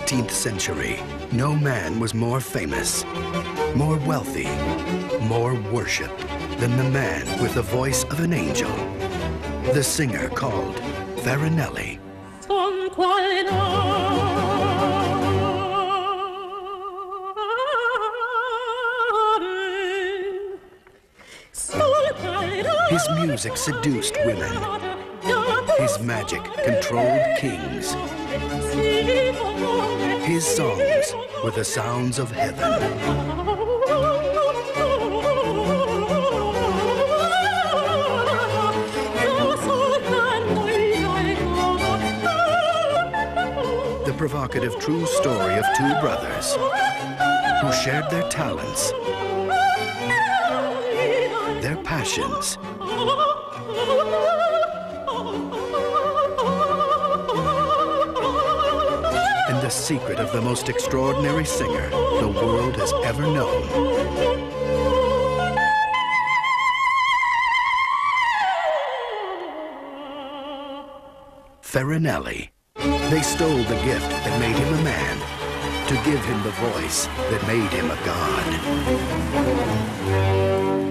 18th century, no man was more famous, more wealthy, more worshipped than the man with the voice of an angel, the singer called Farinelli. His music seduced women. His magic controlled kings. His songs were the sounds of heaven. The provocative true story of two brothers who shared their talents, their passions, and the secret of the most extraordinary singer the world has ever known. Farinelli. They stole the gift that made him a man to give him the voice that made him a god.